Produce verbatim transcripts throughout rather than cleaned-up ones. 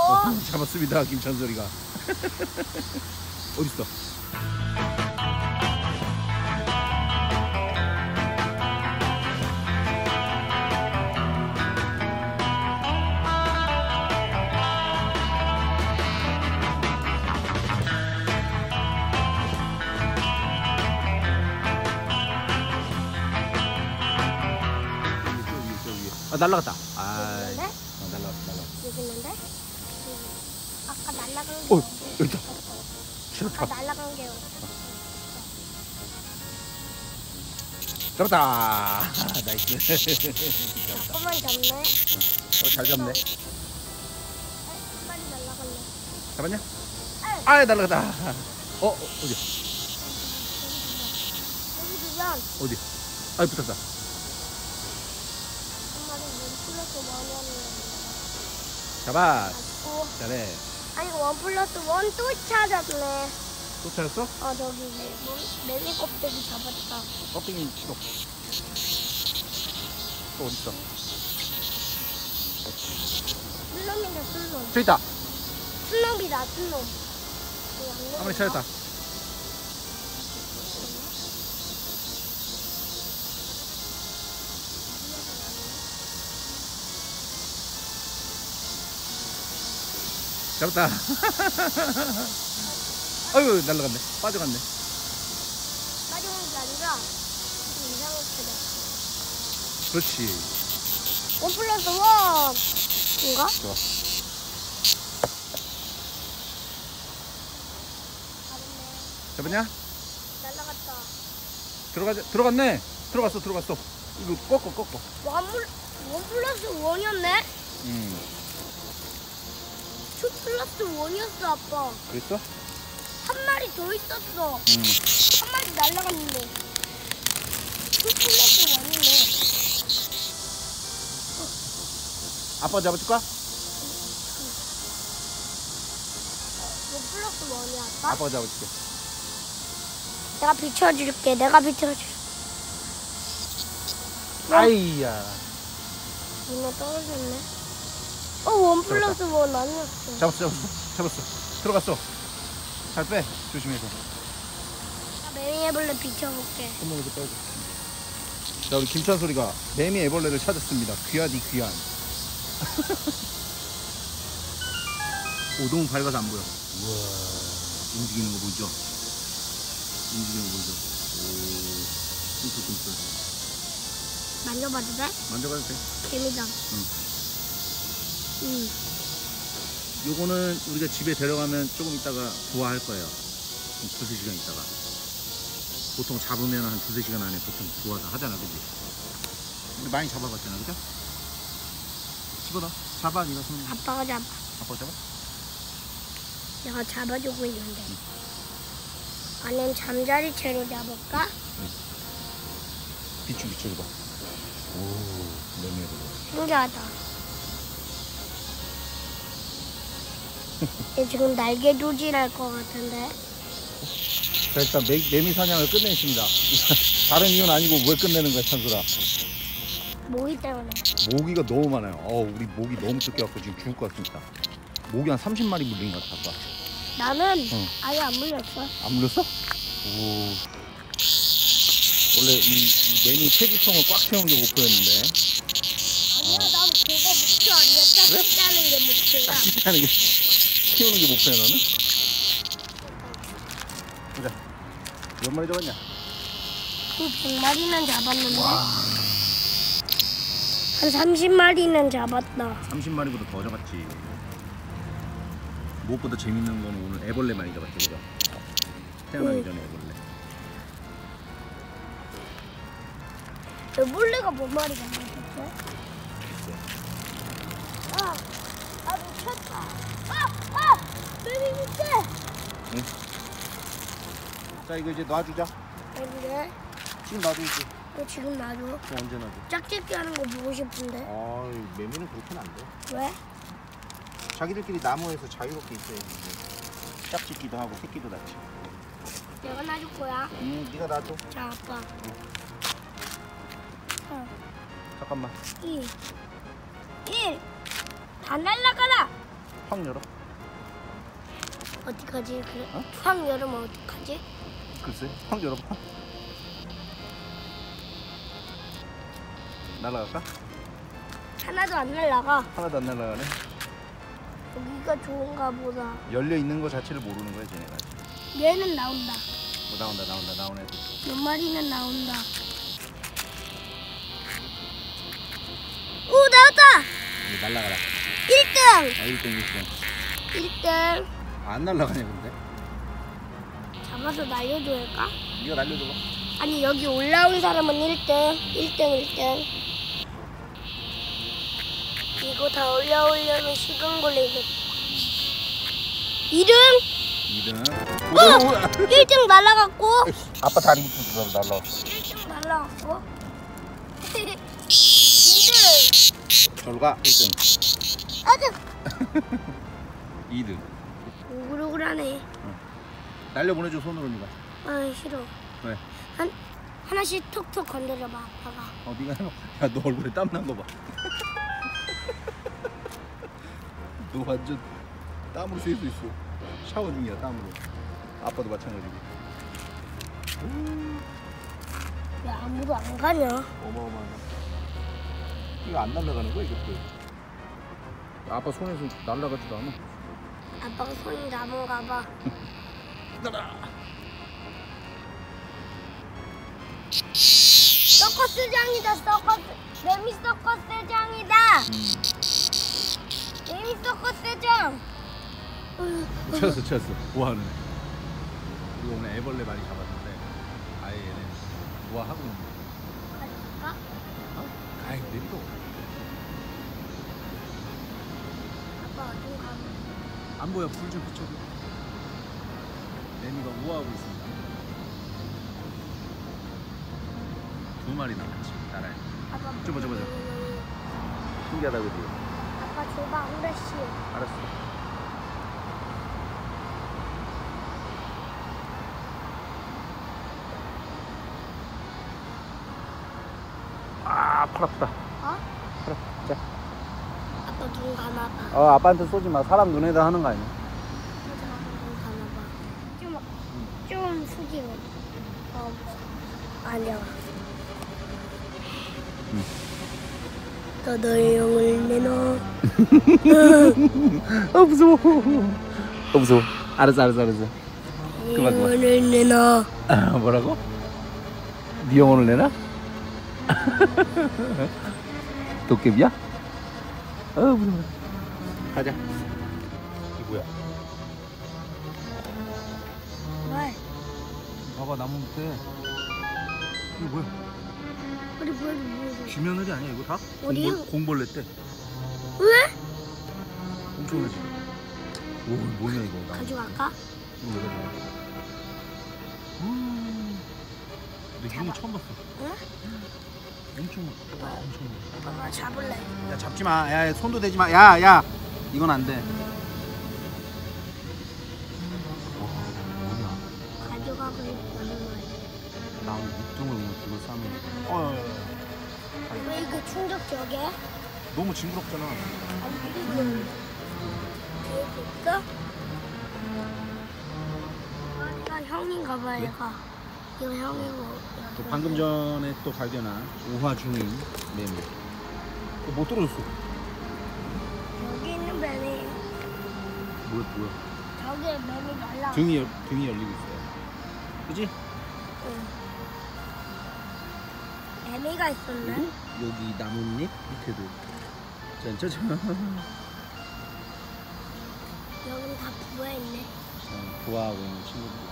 어, 잡았습니다, 김찬솔이가. 어딨어? 아, 날라갔다. 아, 있는데? 어, 날라갔다, 날라갔다. 여기 있는데? 아까 날라간 게. 어, 여기 있다. 아까 날라간 게요. 잡았다. 아, 나이스. 조금만 잡네. 어, 잘 잡네. 한 마리 날라갔네. 잡았냐? 아, 날라갔다. 어, 어 어디? 여기 두면 어디? 아, 붙었다. 한 마리 원 플러스 원이었네. 잡아. 잡고. 잘해. 아니 원 플러스 원 또 찾았네. 또 찾았어? 어 저기 매미 껍데기 잡았다. 껍데기 또. 또 어딨어? 슬놈이다 슬놈. 저기 있다. 슬놈이다 슬놈. 한 마리 찾았다. 잡았다. 아유, 날라갔네. 빠져갔네. 빠져온 게 아니라 좀 이상하게 돼. 그렇지. 원 플러스 원. 인가? 좋아. 잡았냐? 날라갔다. 들어가자. 들어갔네. 들어갔어, 들어갔어. 이거 꺾어, 꺾어. 원, 플, 원 플러스 원이었네? 음. 투 플러스 원이었어 아빠. 그랬어? 한 마리 더 있었어. 음. 한 마리 날라갔는데. 투 플러스 원이네. 아빠 잡아줄까? 원 플러스 원이야 아빠? 아빠가 잡아줄게. 내가 비춰줄게. 내가 비춰줄게. 아이야. 문어 떨어졌네. 어, 원 플러스 원 아니었어. 잡았어, 잡았어. 잡았어. 들어갔어. 잘 빼. 조심해서. 나 매미애벌레 비춰볼게. 손목에서 빼고. 자, 우리 김찬솔이가 매미 애벌레를 찾았습니다. 귀하디 귀한. 오, 너무 밝아서 안 보여. 우와, 움직이는 거 보이죠? 움직이는 거 보이죠? 오, 뚱뚱뚱뚱. 만져봐도 돼? 만져봐도 돼. 재미다. 응. 응. 요거는 우리가 집에 데려가면 조금 있다가 부화할 거예요. 두세 시간 있다가. 보통 잡으면 한 두세 시간 안에 보통 부화 다 하잖아, 그지? 근데 많이 잡아봤잖아, 그죠? 집어넣어. 잡아, 니가 손. 아빠가 잡아. 아빠가 잡아? 내가 잡아주고 있는데. 아니면 잠자리 채로 잡을까? 비추, 비추, 봐. 오, 매미애벌레. 신기하다. 얘 지금 날개 조질할 것 같은데. 자, 일단 매, 매미 사냥을 끝내십니다. 다른 이유는 아니고 왜 끝내는 거야, 찬솔아? 모기 때문에. 모기가 너무 많아요. 어, 우리 모기 너무 뜯겨갖고 지금 죽을 것 같습니다. 모기 한 삼십 마리 물린 것 같아, 아빠. 나는 응. 아예 안 물렸어. 안 물렸어? 오. 원래 이, 이 매미 폐기통을 꽉 채우는 게 목표였는데. 아니야, 난 그거 목표 아니야. 짝짓 짜는 게 목표야. 짝짓 하는 게, 키우는 게 목표야, 너는? 보자. 몇 마리 잡았냐? 그 백 마리는 잡았는데. 한 삼십 마리는 잡았다. 삼십 마리보다 더 잡았지. 무엇보다 재밌는 건 오늘 애벌레 많이 잡았지, 그죠? 태어나기 응. 전에 애벌레. 애벌레가 몇 마리 잡았어? 아, 아 놓쳤다. 아, 아, 매미 밑에. 응? 자, 이거 이제 놔주자. 왜? 지금 놔주지. 너 지금 놔줘. 그럼 언제 놔줘? 짝짓기 하는 거 보고 싶은데. 아, 매미는 그렇게는 안 돼. 왜? 자기들끼리 나무에서 자유롭게 있어야지. 짝짓기도 하고 새끼도 낳지. 내가 놔줄 거야. 응, 네가 놔줘. 자, 아빠. 어, 잠깐만. 이, 일. 다 날라가라. 확 열어. 어떡하지? 그래. 어? 확 열으면 어떡하지? 글쎄, 확 열어봐. 날아갈까? 하나도 안 날라가. 하나도 안 날아가네. 여기가 좋은가 보다. 열려 있는 거 자체를 모르는 거야, 쟤네가. 얘는 나온다. 뭐 나온다, 나온다, 나오네. 몇 마리는 나온다. 오, 나왔다! 이제 날아가라. 일 등! 아, 일 등, 일 등. 일 등. 안 날아가냐, 근데? 잡아서 날려도 될까? 네가 날려줘봐. 아니, 여기 올라온 사람은 일 등. 일 등, 일 등. 이거 다 올라오려면 시간 걸리겠다. 이 등! 이 등. 어! 일 등 날아갔고. 아빠 다리 붙어서 날라왔어. 일 등 날아갔고. 이 등! 저로 가, 일 등. 아주 이 등. 오글오글하네. 날려보내줘, 손으로 니가. 아, 싫어. 왜? 한, 하나씩 톡톡 건드려봐, 아빠가. 어, 네가 해봐. 야, 너 얼굴에 땀 난 거 봐. 너 완전 땀으로 셀 수 있어. 샤워 중이야, 땀으로. 아빠도 마찬가지고. 왜 아무도 안 가냐? 어마어마하다. 이거 안 날아가는 거야, 이것도? 아빠 손에서 날아가지도 않아. 아빠가 손이 남은가 봐. 날아. 서커스장이다, 서커스. 매미 서커스장이다. 음. 매미 서커스장. 쳤어, 쳤어. 뭐하는 애? 우리 오늘 애벌레 많이 잡았는데 아예 얘네 뭐 하고 있는 거야? 가져갈까? 어? 아이, 내리고. 아빠 어디 가면? 안 보여, 불 좀 비춰줘. 매미가 우아하고 있습니다. 두 마리 나왔지, 나라에. 아빠. 줘봐, 줘봐, 줘봐. 신기하다, 그지? 아빠 줘봐, 한 개씩. 알았어. 아, 팔 아프다. 어? 팔 아프다. 자. 아빠 눈 감아봐. 어, 아빠한테 쏘지 마. 사람 눈에다 하는 거 아니야. 눈 감아봐. 좀, 좀 숙이고. 어, 아니야. 응. 너의 영을 내놔. 아, 무서워. 어, 무서워. 알았어, 알았어, 알았어. 그만, 그만. 영혼을 내놔. 아, 뭐라고? 네 영혼을 내놔? 도깨비야? 어, 무서워. 가자. 이게 뭐야? 왜? 봐봐, 나무 밑에. 이거 뭐야? 우리 뭐야, 뭐야? 쥐며느리 아니야, 이거 다? 어디요? 공벌, 공벌레 때. 왜? 엄청나지? 오, 뭐냐, 이거. 나무. 가져갈까? 이거 왜 가져가? 음. 근데 이런 거 처음 봤어. 응? 엄청, 와, 엄청. 아빠가 잡을래. 야, 잡지 마. 야, 손도 대지 마. 야, 야. 이건 안 돼. 와, 뭐냐? 가져가고 있는 거야. 나무 밑둥을 그냥 그걸 싸면. 어, 왜 이거 충격적이야? 너무 징그럽잖아. 아니, 이거 이거 있어? 얘가 형인가 봐, 얘가. 이거 형이고. 또 방금 전에 또 발견한 우화 중인 매미. 어, 못 떨어졌어. 여기 있는 뱀이, 뭐야, 뭐야? 저기 뱀이 날라. 등이 열- 등이 열리고 있어요. 그지? 응. 뱀이가 있었네. 그리고 여기 나뭇잎 밑에도. 짠짜잔. 여기는 다 부어있네. 어, 좋아하고 있는 친구들.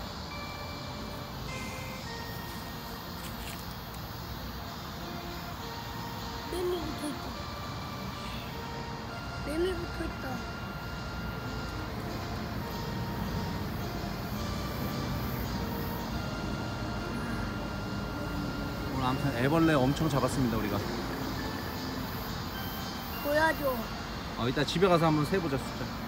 뱀이 붙어있다. 뱀이 붙어있다. 오늘 아무튼 애벌레 엄청 잡았습니다, 우리가. 보여줘. 어, 이따 집에 가서 한번 세보자, 숫자.